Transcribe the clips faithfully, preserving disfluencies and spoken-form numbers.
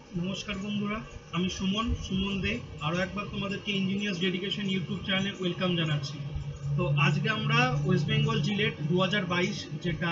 নমস্কার বন্ধুরা, আমি সুমন সুমন দে আরও একবার তোমাদেরকে ইঞ্জিনিয়ার্স ডেডিকেশন ইউটিউব চ্যানেলে ওয়েলকাম জানাচ্ছি। তো আজকে আমরা ওয়েস্ট বেঙ্গল জিলেট দু হাজার বাইশ, যেটা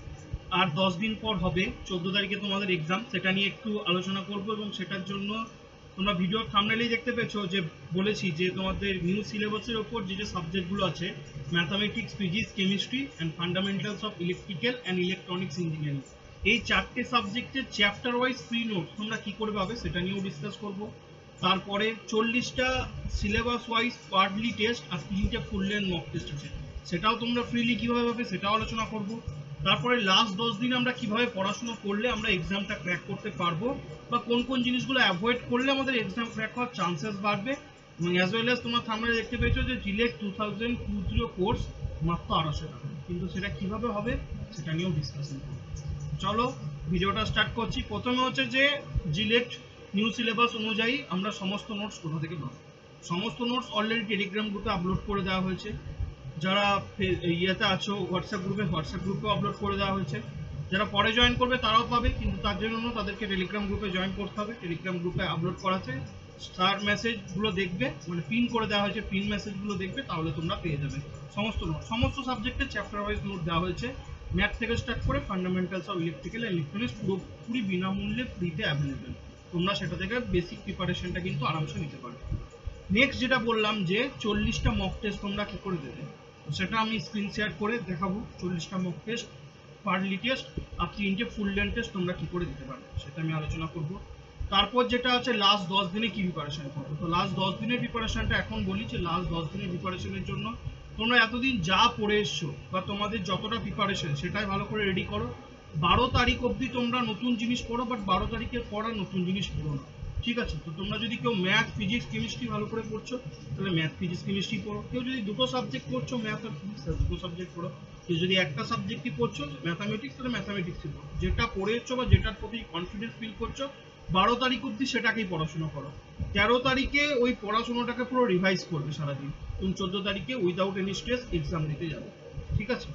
আর দশ দিন পর হবে, চোদ্দো তারিখে তোমাদের এক্সাম, সেটা নিয়ে একটু আলোচনা করব। এবং সেটার জন্য তোমরা ভিডিও থাম্বনেইলেই দেখতে পেয়েছো যে বলেছি যে তোমাদের নিউ সিলেবাসের ওপর যে যে সাবজেক্টগুলো আছে, mathematics, physics, chemistry and fundamentals of electrical and electronics engineering, এই চারটে সাবজেক্টের চ্যাপ্টার ওয়াইজ ফ্রি নোট তোমরা কী করে পাবে সেটা নিয়েও ডিসকাস করব। তারপরে চল্লিশটা সিলেবাস ওয়াইজ পার্টলি টেস্ট আর তিনটে ফুল লেন্থ মক টেস্ট আছে, সেটাও তোমরা ফ্রিলি কীভাবে পাবে সেটাও আলোচনা করব। তারপরে লাস্ট দশ দিন আমরা কিভাবে পড়াশোনা করলে আমরা এক্সামটা ক্র্যাক করতে পারবো, বা কোন কোন জিনিসগুলো অ্যাভয়েড করলে আমাদের এক্সাম ক্র্যাক হওয়ার চান্সেস বাড়বে। এবং অ্যাজ ওয়েল অ্যাজ তোমার সামনে দেখতে পেয়েছো যে JELET two thousand two zero course মাত্র আড়াইশো টাকা, কিন্তু সেটা কিভাবে হবে সেটা নিয়েও ডিসকাশন করবো। চলো ভিডিওটা স্টার্ট করছি। প্রথমে হচ্ছে যে জিলেট নিউ সিলেবাস অনুযায়ী আমরা সমস্ত নোটস কোথা থেকে পাবো। সমস্ত নোটস অলরেডি টেলিগ্রাম গ্রুপে আপলোড করে দেওয়া হয়েছে। যারা ইয়েতে আছো হোয়াটসঅ্যাপ গ্রুপে, হোয়াটসঅ্যাপ গ্রুপেও আপলোড করে দেওয়া হয়েছে। যারা পরে জয়েন করবে তারাও পাবে, কিন্তু তার জন্য তাদেরকে টেলিগ্রাম গ্রুপে জয়েন করতে হবে। টেলিগ্রাম গ্রুপে আপলোড করা আছে, স্টার মেসেজগুলো দেখবে, মানে পিন করে দেওয়া হয়েছে, পিন মেসেজগুলো দেখবে, তাহলে তোমরা পেয়ে যাবে সমস্ত নোট। সমস্ত সাবজেক্টের চ্যাপ্টার ওয়াইজ নোট দেওয়া হয়েছে, ম্যাথ থেকে স্টার্ট করে fundamentals of electrical and electronics পুরোপুরি বিনামূল্যে ফ্রিতে অ্যাভেলেবেল। তোমরা সেটা থেকে বেসিক প্রিপারেশনটা কিন্তু আরামসে নিতে পারবে। নেক্সট যেটা বললাম যে চল্লিশটা মক টেস্ট তোমরা কী করে দেবে, সেটা আমি স্ক্রিন শেয়ার করে দেখাবো। চল্লিশটা মক টেস্ট, পার্টলি টেস্ট আর তিনটে ফুল লেন্থ টেস্ট তোমরা কী করে দিতে পারবে সেটা আমি আলোচনা করব। তারপর যেটা আছে লাস্ট দশ দিনে কী প্রিপারেশন করবো। তো লাস্ট দশ দিনের প্রিপারেশনটা এখন বলি যে লাস্ট দশ দিনের প্রিপারেশনের জন্য তোমরা এতদিন যা পড়ে এসছো বা তোমাদের যতটা প্রিপারেশন সেটাই ভালো করে রেডি করো। বারো তারিখ অবধি তোমরা নতুন জিনিস পড়ো, বাট বারো তারিখের পর আর নতুন জিনিস পড়ো না, ঠিক আছে? তো তোমরা যদি কেউ ম্যাথ, ফিজিক্স, কেমিস্ট্রি ভালো করে পড়ছো তাহলে ম্যাথ, ফিজিক্স, কেমিস্ট্রি পড়ো। কেউ যদি দুটো সাবজেক্ট পড়ছো, ম্যাথ আর ফিজিক্স, দুটো সাবজেক্ট পড়ো। কেউ যদি একটা সাবজেক্টই পড়ছো, ম্যাথামেটিক্স, তাহলে ম্যাথামেটিক্সই পড়ো। যেটা পড়েছো বা যেটার প্রতি কনফিডেন্স ফিল করছো বারো তারিখ অবধি সেটাকেই পড়াশোনা করো। তেরো তারিখে ওই পড়াশোনাটাকে পুরো রিভাইজ করবে সারাদিন, এবং চোদ্দো তারিখে উইদাউট এনি স্ট্রেস এক্সাম দিতে যাবে, ঠিক আছে?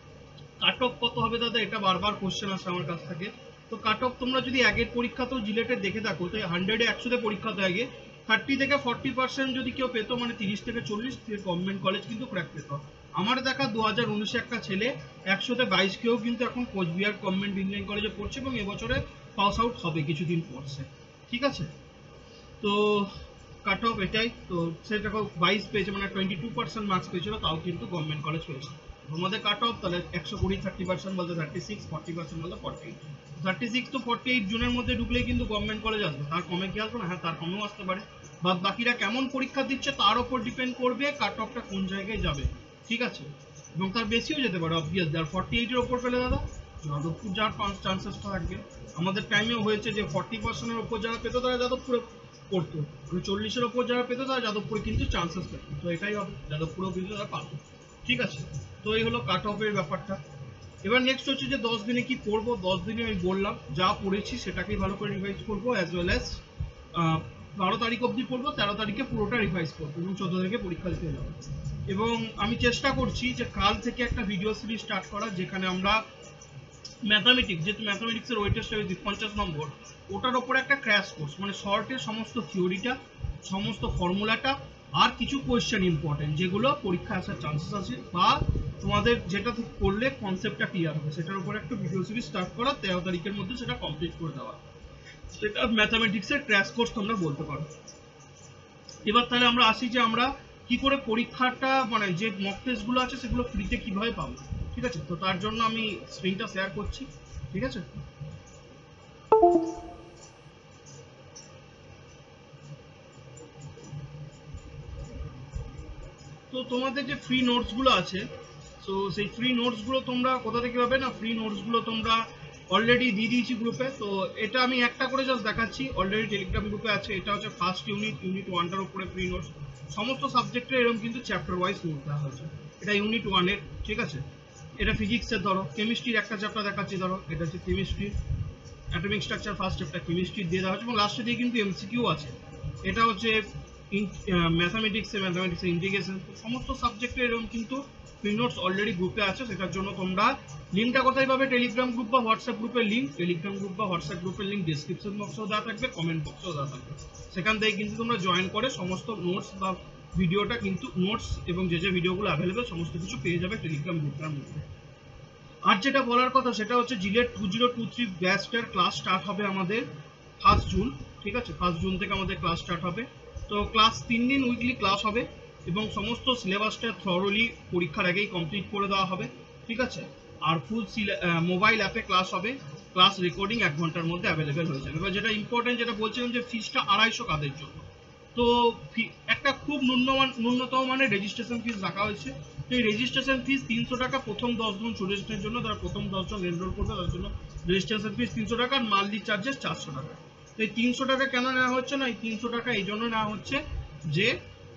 কাট অফ কত হবে দাদা, এটা বারবার কোশ্চেন আসে আমার কাছ থেকে। তো কাট অফ তোমরা যদি আগের পরীক্ষাতেও জিলেটে দেখে থাকো, তো হান্ড্রেডে একশোতে পরীক্ষাতে আগে থার্টি থেকে ফর্টি পার্সেন্ট যদি কেউ পেতো, মানে তিরিশ থেকে চল্লিশ, গভর্নমেন্ট কলেজ কিন্তু ক্র্যাক পেত। আমার দেখা দু হাজার উনিশে একটা ছেলে একশোতে বাইশ কেউ কিন্তু এখন কোচবিহার গভর্নমেন্ট ইঞ্জিনিয়ারিং কলেজে পড়ছে, এবং এবছরে পাস আউট হবে কিছুদিন পড়ছে, ঠিক আছে? তো কাট অফ এটাই। তো সেটাকে বাইশ পেয়েছে, মানে টোয়েন্টি টু পার্সেন্ট মার্কস পেয়েছিল, তাও কিন্তু গভর্নমেন্ট কলেজ পেয়েছে। তোমাদের কাট অফ তাহলে একশো কুড়ি, থার্টি পার্সেন্ট বলতে থার্টি সিক্স, ফর্টি পার্সেন্ট বলতে forty eight. Thirty six to forty eight জুনের মধ্যে ঢুকলেই কিন্তু গভর্নমেন্ট কলেজ আসবে, তার কমে কি আসবে না? হ্যাঁ, তার কমেও আসতে পারে। বা বাকিরা কেমন পরীক্ষা দিচ্ছে তার ওপর ডিপেন্ড করবে কাট অফটা কোন জায়গায় যাবে, ঠিক আছে? এবং তার বেশিও যেতে পারে অবভিয়াসলি। আর ফর্টি এইটের ওপর পেলে দাদা যাদবপুর যাওয়ার চান্সেসটা থাকবে। আমাদের টাইমেও হয়েছে যে ফর্টি পার্সেন্টের ওপর যারা পেতো তারা যাদবপুরে পড়তো, মানে চল্লিশের ওপর যারা পেতো তারা যাদবপুরে কিন্তু চান্সেস পেত। তো এটাই হবে, যাদবপুরেও কিন্তু তারা পাবে, ঠিক আছে? তো এই হলো কাট অফের ব্যাপারটা। এবার নেক্সট হচ্ছে যে দশ দিনে কি পড়বো। দশ দিনে আমি বললাম যা পড়েছি সেটাকেই ভালো করে রিভাইজ করবো, অ্যাজ ওয়েল অ্যাজ বারো তারিখ অবধি পড়বো, তেরো তারিখে পুরোটা রিভাইজ করবো, এবং চোদ্দ তারিখে পরীক্ষা দিতে যাবো। এবং আমি চেষ্টা করছি যে কাল থেকে একটা ভিডিও সিরিজ স্টার্ট করা, যেখানে আমরা ম্যাথামেটিক্স, যেহেতু ম্যাথামেটিক্সের ওয়েটেজটা বেশি পঞ্চাশ নম্বর, ওটার ওপরে একটা ক্র্যাশ কোর্স, মানে শর্টের সমস্ত থিওরিটা, সমস্ত ফর্মুলাটা, আর কিছু কোয়েশ্চেন ইম্পর্টেন্ট যেগুলো পরীক্ষা আসার চান্সেস আছে, বা তোমাদের যেটা করলে কনসেপ্টটা ক্লিয়ার হবে, সেটার উপরে একটা ভিডিও সিরিজ স্টার্ট করা, তেরো তারিখের মধ্যে সেটা কমপ্লিট করে দেওয়া। সেটা ম্যাথামেটিক্সের ক্র্যাশ কোর্স তোমরা বলতে পারো। এবার তাহলে আমরা আসি যে আমরা কি করে পরীক্ষাটা, মানে যে মক টেস্টগুলো আছে সেগুলো ফ্রিতে কিভাবে পাবো, ঠিক আছে? তো তার জন্য আমি স্ক্রিনটা শেয়ার করছি, ঠিক আছে? তো তোমাদের যে ফ্রি নোটসগুলো আছে, তো সেই ফ্রি নোটসগুলো তোমরা কোথা থেকে পাবে না? ফ্রি নোটসগুলো তোমরা অলরেডি দিয়ে দিয়েছি গ্রুপে। তো এটা আমি একটা করে জাস্ট দেখাচ্ছি, অলরেডি টেলিগ্রাম গ্রুপে আছে। এটা হচ্ছে ফার্স্ট ইউনিট, ইউনিট ওয়ানটার উপরে ফ্রি নোটস, সমস্ত সাবজেক্টের এরকম কিন্তু চ্যাপ্টার ওয়াইজ নোট দেওয়া হয়েছে। এটা ইউনিট ওয়ানের, ঠিক আছে? এটা ফিজিক্সের, ধরো কেমিস্ট্রির একটা চ্যাপ্টার দেখাচ্ছি, ধরো এটা হচ্ছে chemistry, atomic structure first chapter chemistry দিয়ে দেওয়া হচ্ছে, এবং লাস্টে দিয়ে কিন্তু এমসিকিউ আছে। এটা হচ্ছে ম্যাথামেটিক্সে ম্যাথামেটিক্সে ইন্টিগ্রেশন, সমস্ত সাবজেক্টে এরকম কিন্তু ফ্রি নোটস অলরেডি গ্রুপে আছে। সেটার জন্য তোমরা লিঙ্কটা কোথায় পাবে? টেলিগ্রাম গ্রুপ বা হোয়াটসঅ্যাপ গ্রুপের লিঙ্ক, টেলিগ্রাম গ্রুপ বা হোয়াটসঅ্যাপ গ্রুপের লিঙ্ক ডিসক্রিপশন বক্সেও দেওয়া থাকবে, কমেন্ট বক্সেও দেওয়া থাকবে। সেখান থেকে কিন্তু তোমরা জয়েন করে সমস্ত নোটস বা ভিডিওটা কিন্তু নোটস এবং যে যে ভিডিওগুলো অ্যাভেলেবেল সমস্ত কিছু পেয়ে যাবে টেলিগ্রাম গ্রুপটার মধ্যে। আর যেটা বলার কথা সেটা হচ্ছে JELET two zero two three ব্যাচটার ক্লাস স্টার্ট হবে আমাদের ফার্স্ট জুন, ঠিক আছে? ফার্স্ট জুন থেকে আমাদের ক্লাস স্টার্ট হবে। তো ক্লাস তিন দিন উইকলি ক্লাস হবে এবং সমস্ত সিলেবাসটা থরলি পরীক্ষার আগেই কমপ্লিট করে দেওয়া হবে, ঠিক আছে? আর ফুল মোবাইল অ্যাপে ক্লাস হবে, ক্লাস রেকর্ডিং এক ঘন্টার মধ্যে অ্যাভেলেবেল হয়ে যাবে। এবার যেটা ইম্পর্টেন্ট যেটা বলছিলাম যে ফিসটা আড়াইশো কাদের জন্য, তো একটা খুব ন্যূনমান ন্যূনতম মানে রেজিস্ট্রেশন ফিস রাখা হয়েছে। তো এই রেজিস্ট্রেশন ফিস তিনশো টাকা প্রথম দশজন স্টুডেন্টের জন্য, যারা প্রথম দশজন এনরোল করবে তার জন্য রেজিস্ট্রেশন ফিস তিনশো টাকা, আর মান্থলি চার্জেস চারশো টাকা। তো এই তিনশো টাকা কেন নেওয়া হচ্ছে না? এই তিনশো টাকা এই জন্য নেওয়া হচ্ছে যে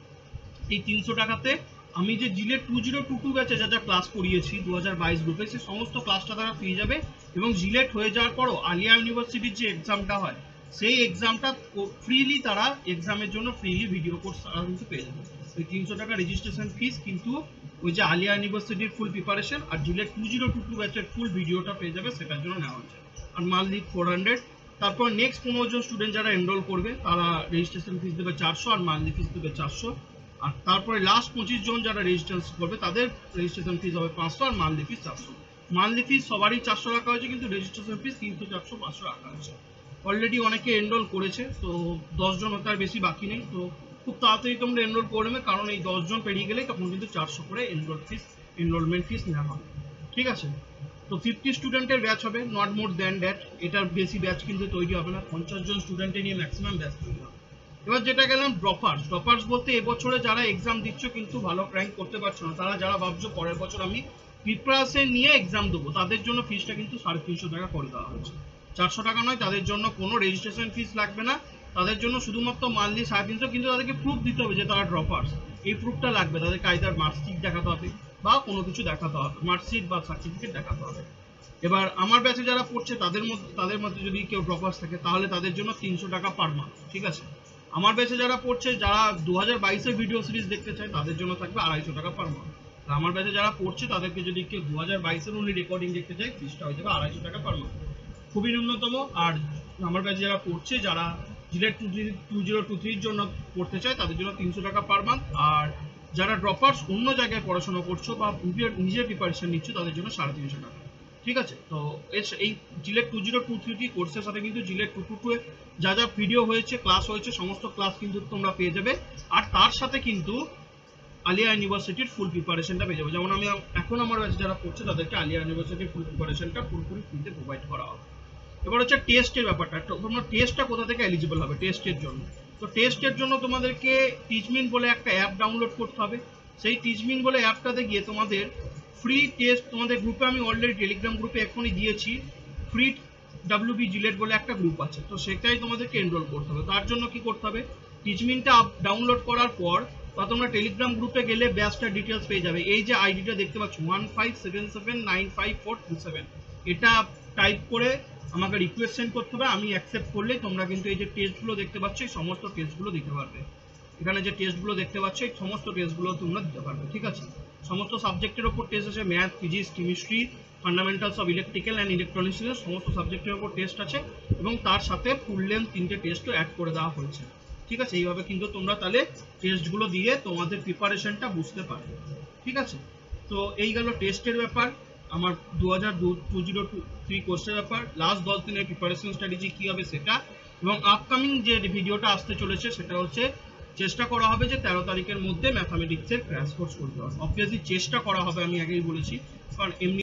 এই তিনশো টাকাতে আমি যে JELET two zero two two ব্যাচে যা যা ক্লাস করিয়েছি দু হাজার বাইশ গ্রুপে, সেই সমস্ত ক্লাসটা তারা পেয়ে যাবে। এবং জিলেট হয়ে যাওয়ার পরও আলিয়া ইউনিভার্সিটির যে এক্সামটা হয় সেই এক্সামটা ফ্রিলি তারা এক্সামের জন্য ফ্রিলি ভিডিও কোর্স তারা কিন্তু পেয়ে যাবে। ওই তিনশো টাকা রেজিস্ট্রেশন ফিস কিন্তু ওই যে আলিয়া ইউনিভার্সিটির ফুল প্রিপারেশন আর JELET two zero two two ব্যাচের ফুল ভিডিওটা পেয়ে যাবে, সেটার জন্য নেওয়া হচ্ছে। আর মান্থলি ফোর হান্ড্রেড। তারপর নেক্সট পনেরো জন স্টুডেন্ট যারা এনরোল করবে তারা রেজিস্ট্রেশন ফিস দেবে চারশো আর মান্থলি ফিস দেবে চারশো। আর তারপরে লাস্ট পঁচিশ জন যারা রেজিস্ট্রেশন করবে তাদের রেজিস্ট্রেশন ফিস হবে পাঁচশো আর মান্থলি ফিস চারশো। মান্থলি ফিস সবারই চারশো রাখা হয়েছে, কিন্তু রেজিস্ট্রেশন ফিস তিনশো চারশো পাঁচশো রাখা হয়েছে। অলরেডি অনেকে এনরোল করেছে, তো দশজন হতে আর বেশি বাকি নেই। তো খুব তাড়াতাড়ি তোমরা এনরোল করে নেবে, কারণ এই দশজন পেরিয়ে গেলেই তখন কিন্তু চারশো করে এনরোল ফিস এনরোলমেন্ট ফিস নেওয়া হবে, ঠিক আছে? তো ফিফটি স্টুডেন্টের ব্যাচ হবে, নট মোর দ্যান দ্যাট। এটার বেশি ব্যাচ কিন্তু তৈরি হবে না, পঞ্চাশ জন স্টুডেন্টে নিয়ে ম্যাক্সিমাম ব্যাচ তৈরি হবে। এবার যেটা গেলাম ড্রপার্স। ড্রপার্স বলতে এবছরে যারা এক্সাম দিচ্ছ কিন্তু ভালো র্যাঙ্ক করতে পারছো না, তারা যারা ভাবছো পরের বছর আমি প্রিপারেশন নিয়ে এক্সাম দেবো, তাদের জন্য ফিসটা কিন্তু সাড়ে তিনশো টাকা করে দেওয়া হয়েছে। চারশো টাকা নয়, তাদের জন্য কোনো রেজিস্ট্রেশন ফিস লাগবে না, তাদের জন্য শুধুমাত্র মান্থলি সাড়ে তিনশো। কিন্তু তাদেরকে প্রুফ দিতে হবে যে তারা ড্রপার্স, এই প্রুফটা লাগবে। তাদেরকে আইদার মার্কশিট দেখাতে হবে বা কোনো কিছু দেখাতে হবে, মার্কশিট বা সার্টিফিকেট দেখাতে হবে। এবার আমার ব্যাচে যারা পড়ছে তাদের মধ্যে তাদের মধ্যে যদি কেউ ড্রপার্স থাকে তাহলে তাদের জন্য তিনশো টাকা পার মান্থ, ঠিক আছে? আমার ব্যাচে যারা পড়ছে, যারা দু হাজার বাইশের ভিডিও সিরিজ দেখতে চায় তাদের জন্য থাকবে আড়াইশো টাকা পার মান্থ। আমার ব্যাচে যারা পড়ছে তাদেরকে যদি কেউ দু হাজার বাইশের উনি রেকর্ডিং দেখতে চায় ফিসটা হয়ে যাবে আড়াইশো টাকা পার মান্থ, খুবই ন্যূনতম। আর আমার ব্যাচে যারা পড়ছে, যারা JELET two two zero two থ্রির জন্য পড়তে চায় তাদের জন্য তিনশো টাকা পার মান্থ। আর যারা ড্রপার্স অন্য জায়গায় পড়াশোনা করছো বা নিজের প্রিপারেশন নিচ্ছ তাদের জন্য সাড়ে তিনশো টাকা, ঠিক আছে? তো এই JELET two zero two three কোর্সের সাথে কিন্তু জিলেট টু টু টু যা যা ভিডিও হয়েছে, ক্লাস হয়েছে, সমস্ত ক্লাস কিন্তু তোমরা পেয়ে যাবে। আর তার সাথে কিন্তু আলিয়া ইউনিভার্সিটির ফুল প্রিপারেশনটা পেয়ে যাবে। যেমন আমি এখন আমার ব্যাচে যারা পড়ছে তাদেরকে আলিয়া ইউনিভার্সিটির ফুল প্রিপারেশনটা পুরোপুরি ফ্রিতে প্রোভাইড করা হবে। এবার হচ্ছে টেস্টের ব্যাপারটা, তোমরা টেস্টটা কোথা থেকে এলিজিবল হবে টেস্টের জন্য? তো টেস্টের জন্য তোমাদেরকে টিচমিন বলে একটা অ্যাপ ডাউনলোড করতে হবে। সেই টিচমিন বলে অ্যাপটাতে গিয়ে তোমাদের ফ্রি টেস্ট, তোমাদের গ্রুপে আমি অলরেডি টেলিগ্রাম গ্রুপে এখনই দিয়েছি, ফ্রি ডাব্লিউবি জিলেট বলে একটা গ্রুপ আছে, তো সেটাই তোমাদেরকে এনরোল করতে হবে। তার জন্য কি করতে হবে? টিচমিনটা ডাউনলোড করার পর বা তোমরা টেলিগ্রাম গ্রুপে গেলে ব্যাচটার ডিটেলস পেয়ে যাবে। এই যে আইডিটা দেখতে পাচ্ছ one five seven seven nine five four two seven, এটা টাইপ করে আমাকে রিকোয়েস্ট সেন্ড করতে হবে। আমি অ্যাকসেপ্ট করলেই তোমরা কিন্তু এই যে টেস্টগুলো দেখতে পাচ্ছ এই সমস্ত টেস্টগুলো দিতে পারবে। এখানে যে টেস্টগুলো দেখতে পাচ্ছ এই সমস্ত টেস্টগুলো তোমরা দিতে পারবে, ঠিক আছে? সমস্ত সাবজেক্টের ওপর টেস্ট আছে, math, physics, chemistry, fundamentals of electrical and electronics, সমস্ত সাবজেক্টের ওপর টেস্ট আছে এবং তার সাথে ফুল লেন্থ তিনটে টেস্টও অ্যাড করে দেওয়া হয়েছে, ঠিক আছে? এইভাবে কিন্তু তোমরা তাহলে টেস্টগুলো দিয়ে তোমাদের প্রিপারেশনটা বুঝতে পারবে, ঠিক আছে? তো এই গেল টেস্টের ব্যাপার, আমার দু হাজার টু জিরো টু থ্রি কোর্সের ব্যাপার। লাস্ট দশ দিনের প্রিপারেশন স্ট্র্যাটেজি কী হবে সেটা, এবং আপকামিং যে ভিডিওটা আসতে চলেছে সেটা হচ্ছে চেষ্টা করা হবে যে তেরো তারিখের মধ্যে ম্যাথামেটিক্সের ক্র্যাশ কোর্স করতে হবে। অবভিয়াসলি চেষ্টা করা হবে, আমি আগেই বলেছি, কারণ এমনি